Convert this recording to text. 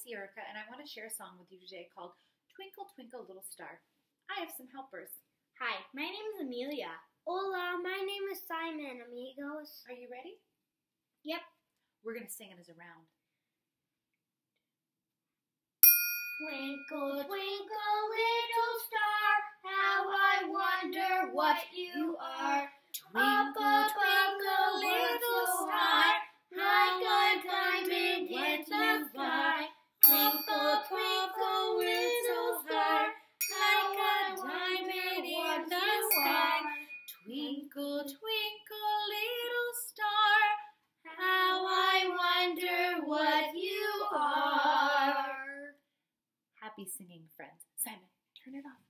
Erica, and I want to share a song with you today called Twinkle, Twinkle, Little Star. I have some helpers. Hi, my name is Amelia. Hola, my name is Simon, amigos. Are you ready? Yep. We're going to sing it as a round. Twinkle, twinkle, little star, how I wonder what you are. Twinkle, twinkle, little star, like a diamond in the sky. Twinkle, twinkle, little star, like a diamond in the sky. Twinkle, twinkle, little star, how I wonder what you are. Happy singing, friends. Simon, turn it off.